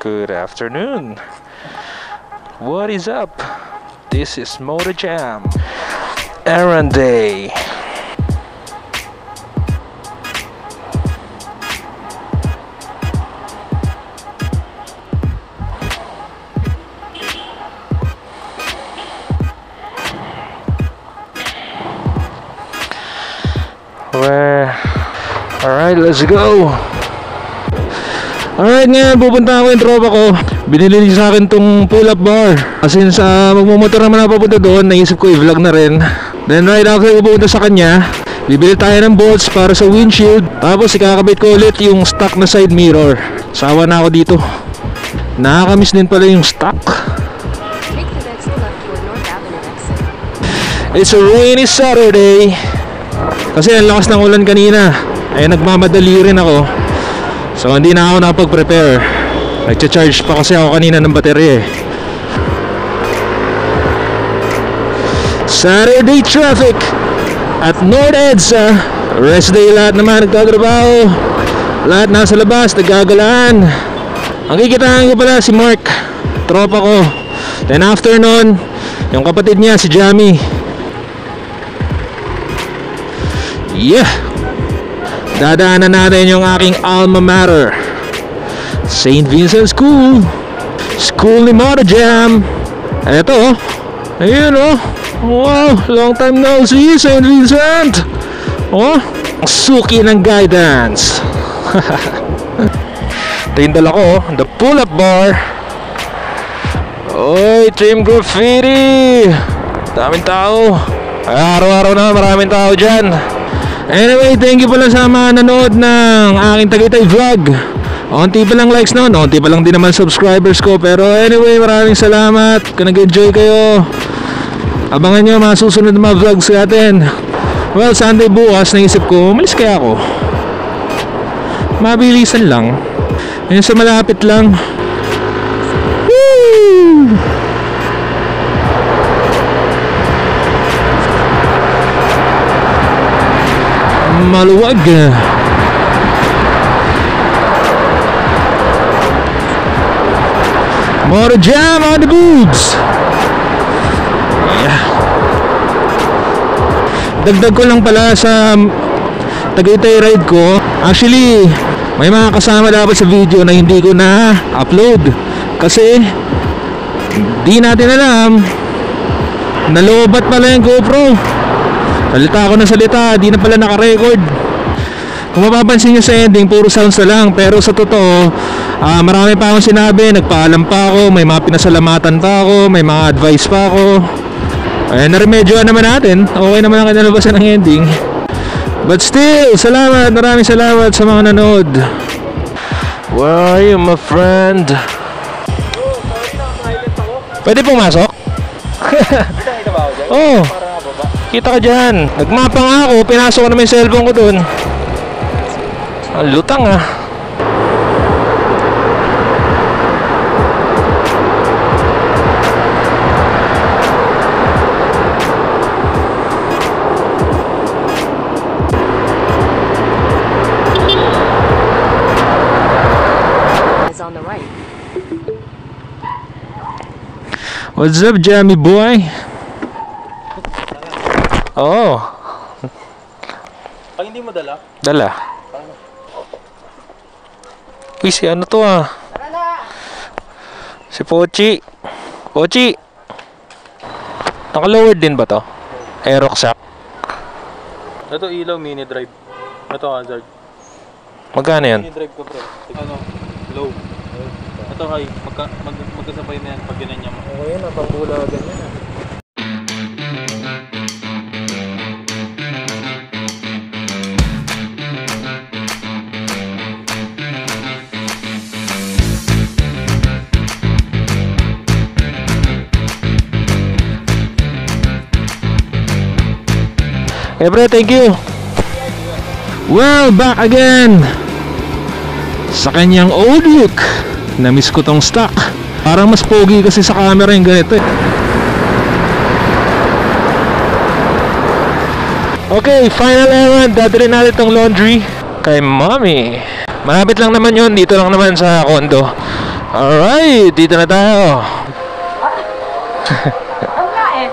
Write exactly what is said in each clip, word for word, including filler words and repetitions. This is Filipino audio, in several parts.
Good afternoon. What is up? This is MOTOJAMPH Errand Day. Well, alright, let's go. Alright, ngayon pupunta ako yung tropa ko. Binili niya sa akin tong pull-up bar. Kasi sa magmumotor naman ako papunta doon, naisip ko i-vlog na rin. Then right after ko pupunta sa kanya, bibili tayo ng bolts para sa windshield. Tapos ikakabit ko ulit yung stock na side mirror. Sawa na ako dito. Nakakamiss din pala yung stock. It's a rainy Saturday. Kasi ang lakas ng ulan kanina. Ay nagmamadali rin ako. So hindi na ako nakapag-prepare. Nagcha-charge pa kasi ako kanina ng baterya eh. Saturday traffic at North EDSA. Rest day, lahat naman nagtatrabaho. Lahat nasa labas, nagagalaan. Ang kikitaan ko pala si Mark, tropa ko. Then after nun, yung kapatid niya si Jamie. Yeah! Dadaanan natin yung aking alma mater, Saint Vincent School. School ni MOTOJAMPH. Eto oh. Ayun oh. Wow, long time no see, Saint Vincent. Oh, ang suki ng guidance. Ito yung dala ko, the pull-up bar. Oy, Trim Graffiti. Daming tao. Araw-araw na maraming tao dyan. Anyway, thank you pala sa mga nanood ng aking Tagaytay vlog. Onti pa lang likes noon, onti pa lang din naman subscribers ko. Pero anyway, maraming salamat. Kung nag-enjoy kayo, abangan nyo mga susunod na mga vlogs natin. Well, Sunday bukas, naisip ko, umalis kaya ako. Mabilisan lang. Ayun sa malapit lang. Woo! Maluwag. MOTOJAMPH on the boobs. Yeah. Dagdag ko lang pala sa Tagaytay ride ko. Actually, may mga kasama dapat sa video na hindi ko na upload. Kasi di natin alam, nalobat pala yung GoPro. Salita ako na salita, di na pala naka-record. Kung mapapansin nyo sa ending, puro sounds na lang. Pero sa totoo, uh, marami pa akong sinabi. Nagpaalam pa ako, may mga pinasalamatan pa ako, may mga advice pa ako. Ayan, naremedyoan naman natin. Okay naman ang kinalabasan ng ending. But still, salamat, maraming salamat sa mga nanood. Where are you, my friend? Pwede pong masok? Oh, kita ka dyan. Nagmapa nga ako, pinasok ko naman yung cellphone ko dun. Ang lutang ah. What's up, Jamie boy? Oh. Pag hindi mo dala? Dala. Uy, si ano to ah? Si Pochi. Pochi. Naka-lowered din ba to? Aerox shock. Ito ilaw, mini drive. Ito hazard. Magkano yan? Mini drive ko bro. Ano? Low. Ito high. Magka, mag, magkasabay na yan pag ginanya mo. Okay yun, napambula ganyan ah. Hey bro, thank you. Well, back again sa kanyang old look. Na-miss ko tong stock. Parang mas pogi kasi sa camera yung ganito eh. Okay, final errand. Dadalhin natin tong laundry kay mommy. Malapit lang naman yun, dito lang naman sa condo. Alright, dito na tayo. Ang nga eh.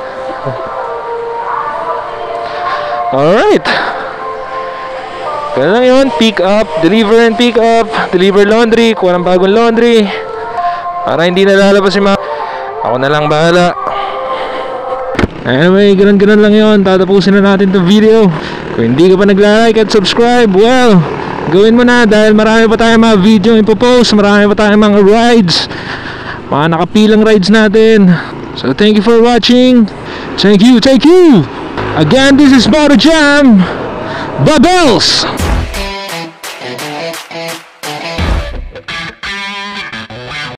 Alright. Ganun lang yun. Pick up, deliver and pick up. Deliver laundry, kuha ng bagong laundry. Para hindi na lalabas yung mga... Ako na lang bahala. Anyway, ganun-ganun lang yun. Tatapusin na natin itong video. Kung hindi ka pa nagla-like at subscribe, well, gawin mo na dahil marami pa tayong mga video ipopost. Marami pa tayong mga rides, mga nakapilang rides natin. So thank you for watching. Thank you, thank you. Again, this is MOTOJAMPH. Bubbles!